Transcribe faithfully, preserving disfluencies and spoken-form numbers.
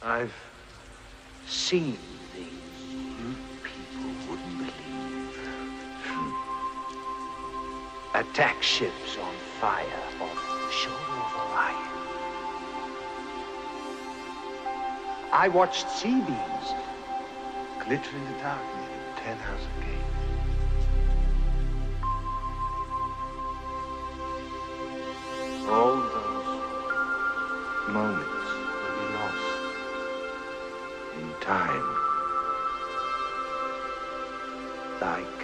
I've seen things you people wouldn't believe. Attack ships on fire off the shore of Orion. I watched sea beams glitter in the dark near Ten House Gate. All those moments will be lost in time, like